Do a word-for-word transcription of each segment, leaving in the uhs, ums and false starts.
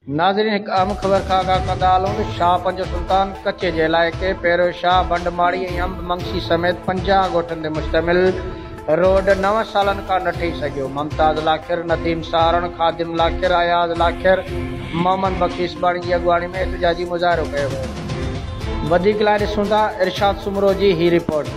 नाज़रीन हिकु अहम ख़बर खां आगाह कंदा हलूं। शाह पंज सुल्तान कच्चे जे इलाइक़े पहिरियों शाह बंडमाड़ी ऐं अंब मंगसी समेत पंजाह ॻोठनि ते मुश्तमिल रोड नव सालनि खां न ठही सघियो। मुमताज़ लाखिर, नदीम सहारण, खादिम लाखिर, अयाज़ लाखिर, मोहम्मद बख्शी इसबाणी जी अॻुवाणी में एहतिजाजी मुज़ाहिरो कयो वियो। वधीक लाइ ॾिसूं था इरशाद सुमरो जी ही रिपोर्ट।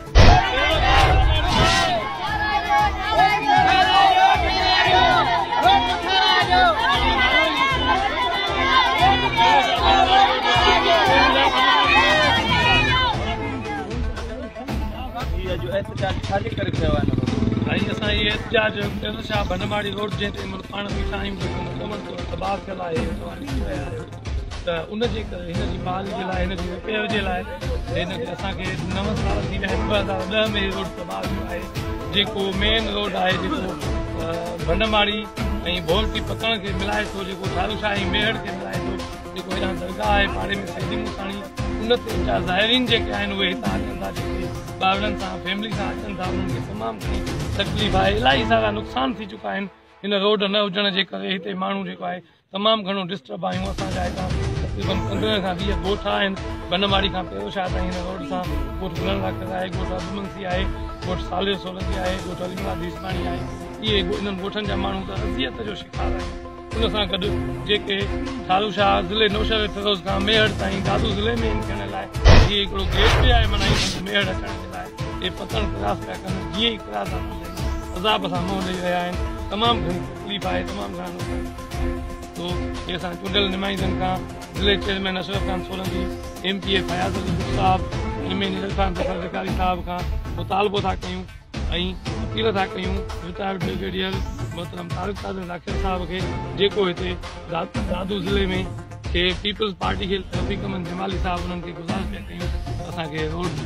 एहतजाज शाह बंडमाड़ी रोड जे पाण बीठा आहियूं तबाह थियल आहे त उनजे करे हिन जी बहाल जे लाइ हिन जी रिपेयर जे लाइ हिनखे असांखे नव साल थी विया आहिनि। ॿ हज़ार ॾह में रोड तबाह थियो आहे, जेको मेन रोड आहे जेको बंडमाड़ी ऐं भोलटी पकड़ खे मिलाए थो, जेको थारूशाह ऐं मेहड़ खे मिलाए थो, जेको हेॾां दरगाह आहे पाड़े में सैदी मूसाणी, उन ते छा ज़ाइरीन जेके आहिनि उहे हितां अचनि था, जेके ॿारनि सां फैमिली सां अचनि था, उन्हनि खे तमामु घणी तकलीफ़ आहे। इलाही सारा नुक़सान थी चुका आहिनि हिन रोड न हुजण जे करे। हिते माण्हू जेको आहे तमामु घणो डिस्टर्ब आहियूं। असांजा हितां तक़रीबन पंद्रहं खां वीह ॻोठ आहिनि बंडमाड़ी खां पहिरियों शाह ताईं हिन रोड सां। ॻोठ गुलनि लाखिर आहे, ॻोठ अबुमंसी आहे, ॻोठ सालिर सोलंकी आहे, ॻोठ अलीमाद इसबाणी आहे। इहे इन्हनि ॻोठनि जा माण्हू त अज़ियत जो शिकार आहिनि। उन सां गॾु जेके थारूशाह ज़िले नौशहर फिरोज़ खां मेहड़ ताईं दादू ज़िले में थियण लाइ इहे हिकिड़ो गेट बि आहे माना मेहड़ अचण जे लाइ। इहे पतन क्रॉस पिया कनि, जीअं ई क्रॉस था कनि अज़ाब सां मुंहुं ॾेई रहिया आहिनि। तमामु घणी तकलीफ़ आहे, तमामु घणा नुक़सान। तो इहे असां चूंडियल नुमाइंदनि खां ज़िले chairman Ashraf Khan Solanki, M P A Fayaz Ali साहिबु, एम ए निरल खान ज़फ़रकारी साहिब खां मुतालबो था कयूं ऐं अपील था कयूं रिटायर्ड ब्रिगेडियर मोहतरम तारिक कादिर लाखिर साहिब खे, जेको हिते दादू ज़िले में के पीपल्स पार्टी खे रफ़ीक अहमद जमाली साहिबु उन्हनि खे गुज़ारिश पिया कयूं असांखे रोड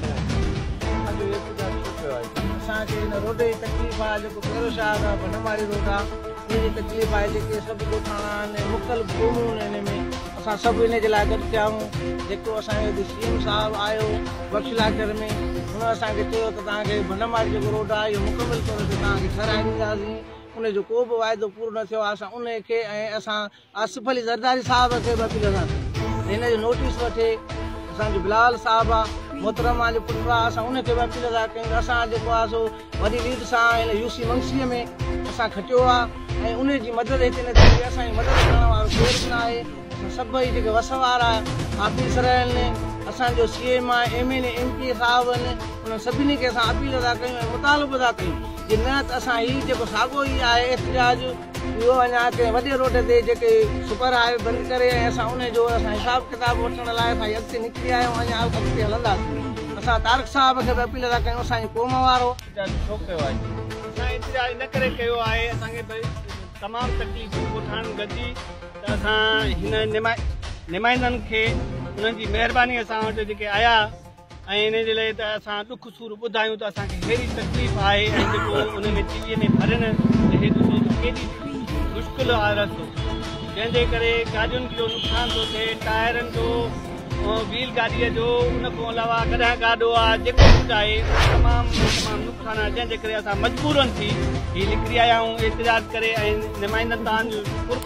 असांखे हिन रोड जी तकलीफ़ आहे। जेको पहिरियों शाह आहे बंडमाड़ी रोड आहे, हिन जी तकलीफ़ आहे। जेके सभु ॻोठाणा आहिनि, मुख़्तलिफ़ क़ौमूं आहिनि, हिन में असां सभु हिन जे लाइ गॾु थिया आहियूं। जेको असांजो सी एम साहिबु आयो बख्श लाखिर में, हुन असांखे चयो त तव्हांखे बंडमाड़ी जेको रोड आहे इहो मुकमिल करे तव्हांखे ठाराए ॾींदासीं। उनजो को बि वाइदो पूरो न थियो आहे। असां उनखे ऐं असां आसिफ अली ज़रदारी साहिब खे बि अपील कयासीं हिन जो नोटिस वठे। असांजो बिलाल साहिबु आहे मोहतरमा जो पुटु आहे, असां उनखे बि अपील था कयूं। असां जेको आहे सो वॾी लीड सां हिन यूसी मंगसीअ में असां खटियो आहे ऐं उनजी मदद हिते न थी। असांजी मदद करण वारो केरु बि न आहे। असां सभई जेके वस वारा ऑफिसर आहिनि, असांजो सी एम आहे, एम एन एम पी साहिब आहिनि, उन्हनि सभिनी खे असां अपील था कयूं ऐं मुतालबो था कयूं कि न त असां हीउ जेको साॻियो ई आहे एहतिजाज इहो अञा कंहिं वॾे रोड ते जेके सुपर आहे बंदि करे ऐं असां उनजो असां हिसाब किताब वठण लाइ असां अॻिते निकिरी आया आहियूं। अञा अॻिते हलंदासीं। असां तारिक साहिब खे बि अपील था कयूं असांजी क़ौम वारो छो कयो आहे। असां एहतिजाज इन करे कयो आहे, असांखे भई तमामु तकलीफ़ूं ॻोठाण गॾिजी त असां हिन निमा निमाइंदनि खे उन्हनि जी महिरबानी सां वटि जेके आया ऐं हिन जे लाइ त असां ॾुख सूर ॿुधायूं त असांखे कहिड़ी तकलीफ़ आहे ऐं जेको उन में टीवीअ में भरनि त हे ॾिसो केॾी मुश्किल आहे रस्तो, जंहिंजे करे गाॾियुनि जो नुक़सानु थो थिए, टायरनि जो, व्हील गाॾीअ जो, उन खां अलावा कॾहिं गाॾो आहे जेको कुझु आहे तमामु तमामु नुक़सानु आहे। जंहिंजे करे असां मजबूरनि थी हीअ निकिरी आया आहियूं एहतिजाज करे ऐं नुमाइंदनि तव्हांजो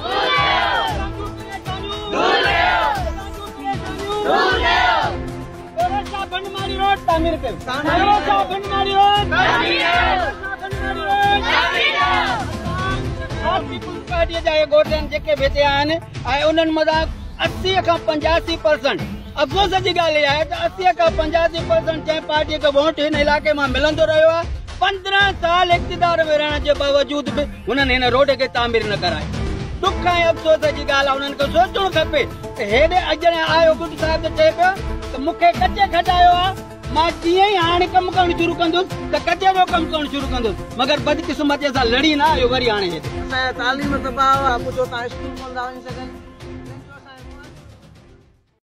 बंडमाड़ी रोड तामीर कयो। बंडमाड़ी रोड पीपल्स पार्टीअ जा ॻोठ जेके भेटे आहिनि ऐं उन्हनि मथां असी खां पंजासी परसेंट अफ़सोस जी ॻाल्हि इहा आहे त असी खां पंजासी परसेंट जंहिं पार्टीअ खे वोट हिन इलाइक़े मां मिलंदो रहियो आहे, पंद्रहं साल इक़्तिदार में रहण जे बावजूद बि हुननि हिन रोड खे तामीर न कराई। दुख ऐं अफ़सोस जी ॻाल्हि आहे। उन्हनि खे सोचणु खपे त हेॾे अॼु आयो गुड साहिब त चए पियो त मूंखे कचे खटायो आहे, मां जीअं ई हाणे कमु करणु शुरू कंदुसि त कचे जो कमु करणु शुरू कंदुसि, मगर बदकिस्मती सां लड़ी न आयो वरी हाणे हेॾे। असांजा तालीम तबाह आहे, कुझु तव्हां स्कूल कोन था वञी सघनि।